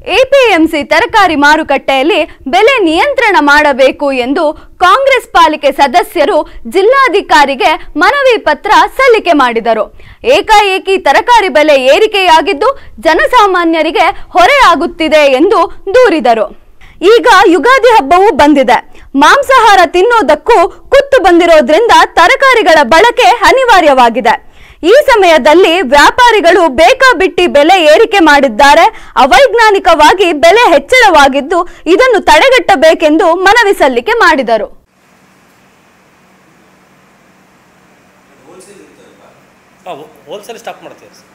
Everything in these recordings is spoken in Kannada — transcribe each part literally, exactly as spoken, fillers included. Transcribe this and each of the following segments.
ಎಪಿಎಂಸಿ ತರಕಾರಿ ಮಾರುಕಟ್ಟೆಯಲ್ಲಿ ಬೆಲೆ ನಿಯಂತ್ರಣ ಮಾಡಬೇಕು ಎಂದು ಕಾಂಗ್ರೆಸ್ ಪಾಲಿಕೆ ಸದಸ್ಯರು ಜಿಲ್ಲಾಧಿಕಾರಿಗೆ ಮನವಿ ಪತ್ರ ಸಲ್ಲಿಕೆ ಮಾಡಿದರು. ಏಕಾಏಕಿ ತರಕಾರಿ ಬೆಲೆ ಏರಿಕೆಯಾಗಿದ್ದು ಜನಸಾಮಾನ್ಯರಿಗೆ ಹೊರೆಯಾಗುತ್ತಿದೆ ಎಂದು ದೂರಿದರು. ಈಗ ಯುಗಾದಿ ಹಬ್ಬವೂ ಬಂದಿದೆ. ಮಾಂಸಾಹಾರ ತಿನ್ನೋದಕ್ಕೂ ಕುತ್ತು ಬಂದಿರೋದ್ರಿಂದ ತರಕಾರಿಗಳ ಬಳಕೆ ಅನಿವಾರ್ಯವಾಗಿದೆ. ಈ ಸಮಯದಲ್ಲಿ ವ್ಯಾಪಾರಿಗಳು ಬೇಕಾಬಿಟ್ಟಿ ಬೆಲೆ ಏರಿಕೆ ಮಾಡಿದ್ದಾರೆ. ಅವೈಜ್ಞಾನಿಕವಾಗಿ ಬೆಲೆ ಹೆಚ್ಚಳವಾಗಿದ್ದು ಇದನ್ನು ತಡೆಗಟ್ಟಬೇಕೆಂದು ಮನವಿ ಸಲ್ಲಿಕೆ ಮಾಡಿದರು. ಹೋಲ್ಸೇಲ್ ಸ್ಟಾಕ್ ಮಾಡ್ತೀವಿ ಸರ್.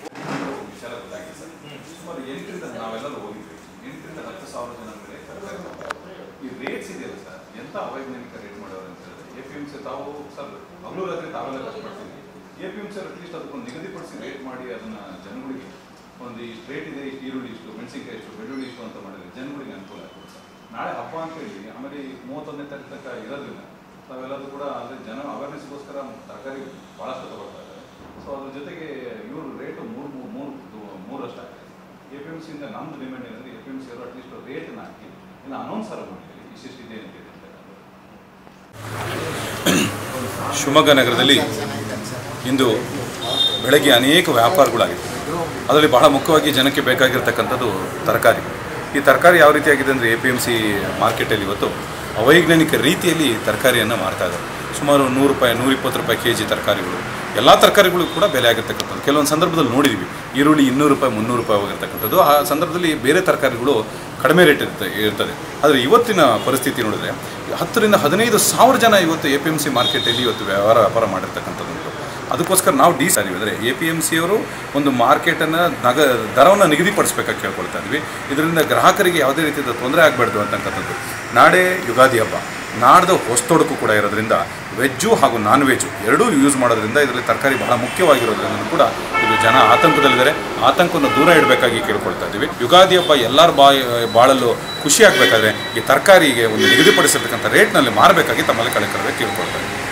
ಸುಮಾರು ಎಂಟರಿಂದ ನಾವೆಲ್ಲರೂ ಹೋಗಿದ್ವಿ. ಎಂಟರಿಂದ ಹತ್ತು ಸಾವಿರ ಜನ ಮೇಲೆ ಈ ರೇಟ್ಸ್ ಇದೆಯಲ್ಲ ಸರ್, ಎಂಥ ಅವೈಜ್ಞಾನಿಕ ರೇಟ್ ಮಾಡೋರು ಅಂತ ಹೇಳಿದ್ರೆ ಎ ಪಿ ಎಂ ಸಿ ತಾವು ಸರ್ ಹಗಲು ರಾತ್ರಿ ತಾವೆಲ್ಲ ಕಷ್ಟಪಡ್ತೀವಿ. A P M C at least ಅದಕ್ಕೊಂದು ನಿಗದಿಪಡಿಸಿ ರೇಟ್ ಮಾಡಿ ಅದನ್ನು ಜನಗಳಿಗೆ ಒಂದು ಇಷ್ಟು ರೇಟ್ ಇದೆ, ಇಷ್ಟು ಈರುಳ್ಳಿ ಇಷ್ಟು, ಮೆಣಸಿನಕಾಯಿ ಇಷ್ಟು, ಬೆಳ್ಳುಳ್ಳಿ ಇಷ್ಟು ಅಂತ ಮಾಡಿದ್ರೆ ಜನಗಳಿಗೆ ಅನುಕೂಲ ಆಗ್ತದೆ ಸರ್. ನಾಳೆ ಹಬ್ಬ ಅಂತ ಹೇಳಿ ಆಮೇಲೆ ಮೂವತ್ತೊಂದನೇ ತಾರೀಕು ತನಕ ಇರೋದ್ರಿಂದ ತಾವೆಲ್ಲರೂ ಕೂಡ ಅಂದರೆ ಜನ ಅವೇರ್ನೆಸ್ಗೋಸ್ಕರ ತರಕಾರಿ ಭಾಳಷ್ಟು ತಗೊಳ್ತಾ ಇದ್ದಾರೆ. ಸೊ ಅದ್ರ ಜೊತೆಗೆ ಇವರು ರೇಟು ಮೂರು ಮೂರು ಮೂರು ಮೂರಷ್ಟು ಆಗ್ತದೆ. ಎ ಪಿ ಎಂ ಸಿಯಿಂದ ನಮ್ಮದು ಡಿಮ್ಯಾಂಡ್ ಏನಂದರೆ ಎ ಪಿ ಎಂ ಸಿ ಅವರು ಅಟ್ಲೀಸ್ಟ್ ರೇಟನ್ನ ಹಾಕಿ ಇನ್ನು ಅನೌನ್ಸ್ ಅರ ಮಾಡಿದ್ದೀವಿ ಇಷ್ಟಿದೆ ಅಂತ ಹೇಳಿ. ಶಿವಮೊಗ್ಗ ನಗರದಲ್ಲಿ ಇಂದು ಬೆಳಗ್ಗೆ ಅನೇಕ ವ್ಯಾಪಾರಗಳಾಗಿದೆ. ಅದರಲ್ಲಿ ಬಹಳ ಮುಖ್ಯವಾಗಿ ಜನಕ್ಕೆ ಬೇಕಾಗಿರ್ತಕ್ಕಂಥದ್ದು ತರಕಾರಿ. ಈ ತರಕಾರಿ ಯಾವ ರೀತಿಯಾಗಿದೆ ಅಂದರೆ ಎ ಪಿ ಎಮ್ ಸಿ ಮಾರ್ಕೆಟಲ್ಲಿ ಇವತ್ತು ಅವೈಜ್ಞಾನಿಕ ರೀತಿಯಲ್ಲಿ ತರಕಾರಿಯನ್ನು ಮಾರ್ತಾ ಇದ್ದಾರೆ. ಸುಮಾರು ನೂರು ರೂಪಾಯಿ ನೂರಿಪ್ಪತ್ತು ರೂಪಾಯಿ ಕೆ ಜಿ ತರಕಾರಿಗಳು, ಎಲ್ಲ ತರಕಾರಿಗಳು ಕೂಡ ಬೆಲೆ ಆಗಿರ್ತಕ್ಕಂಥದ್ದು. ಕೆಲವೊಂದು ಸಂದರ್ಭದಲ್ಲಿ ನೋಡಿದ್ವಿ ಈರುಳ್ಳಿ ಇನ್ನೂರು ರೂಪಾಯಿ ಮುನ್ನೂರು ರೂಪಾಯಿ ಹೋಗಿರ್ತಕ್ಕಂಥದ್ದು. ಆ ಸಂದರ್ಭದಲ್ಲಿ ಬೇರೆ ತರಕಾರಿಗಳು ಕಡಿಮೆ ರೇಟ್ ಇರುತ್ತೆ ಇರ್ತದೆ ಆದರೆ ಇವತ್ತಿನ ಪರಿಸ್ಥಿತಿ ನೋಡಿದ್ರೆ ಹತ್ತರಿಂದ ಹದಿನೈದು ಸಾವಿರ ಜನ ಇವತ್ತು ಎ ಪಿ ಎಮ್ ಸಿ ಮಾರ್ಕೆಟಲ್ಲಿ ಇವತ್ತು ವ್ಯವಹಾರ ವ್ಯಾಪಾರ ಮಾಡಿರ್ತಕ್ಕಂಥದ್ದು. ಅದಕ್ಕೋಸ್ಕರ ನಾವು ಡಿ ಸಾರಿ ಅಂದರೆ ಎ ಪಿ ಎಮ್ ಸಿಯವರು ಒಂದು ಮಾರ್ಕೆಟನ್ನು ನಗ ದರವನ್ನು ನಿಗದಿಪಡಿಸಬೇಕಾಗಿ ಕೇಳ್ಕೊಳ್ತಾ ಇದ್ವಿ. ಇದರಿಂದ ಗ್ರಾಹಕರಿಗೆ ಯಾವುದೇ ರೀತಿಯ ತೊಂದರೆ ಆಗಬಾರ್ದು ಅಂತಕ್ಕಂಥದ್ದು. ನಾಳೆ ಯುಗಾದಿ ಹಬ್ಬ, ನಾಡ್ದು ಹೊಸ್ತೊಡಕು ಕೂಡ ಇರೋದ್ರಿಂದ ವೆಜ್ಜು ಹಾಗೂ ನಾನ್ ವೆಜ್ಜು ಎರಡೂ ಯೂಸ್ ಮಾಡೋದ್ರಿಂದ ಇದರಲ್ಲಿ ತರಕಾರಿ ಬಹಳ ಮುಖ್ಯವಾಗಿರೋದ್ರಿಂದ ಕೂಡ ಇದು ಜನ ಆತಂಕದಲ್ಲಿದ್ದಾರೆ. ಆತಂಕವನ್ನು ದೂರ ಇಡಬೇಕಾಗಿ ಕೇಳ್ಕೊಳ್ತಾ ಇದ್ದೀವಿ. ಯುಗಾದಿ ಹಬ್ಬ ಎಲ್ಲರ ಬಾಯಿ ಬಾಳಲು ಖುಷಿ ಆಗಬೇಕಾದ್ರೆ ಈ ತರಕಾರಿಗೆ ಒಂದು ನಿಗದಿಪಡಿಸಿರ್ತಕ್ಕಂಥ ರೇಟ್ನಲ್ಲಿ ಮಾರಬೇಕಾಗಿ ತಮ್ಮಲ್ಲಿ ಕಳೆಕರಬೇಕು ಕೇಳ್ಕೊಳ್ತಾ ಇದ್ದೀವಿ.